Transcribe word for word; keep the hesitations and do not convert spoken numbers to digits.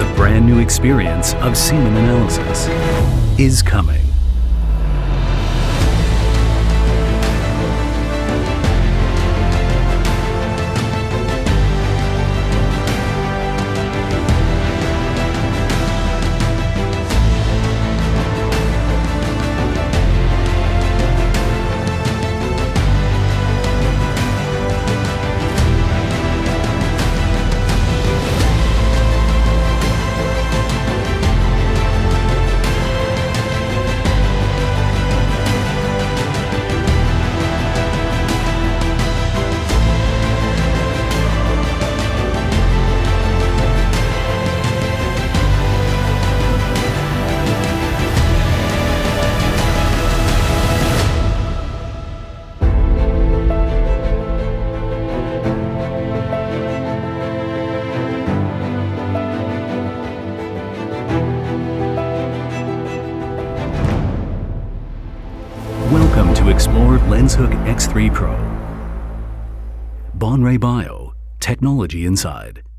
The brand new experience of semen analysis is coming. Welcome to explore LensHook X three Pro. Bonray Bio, technology inside.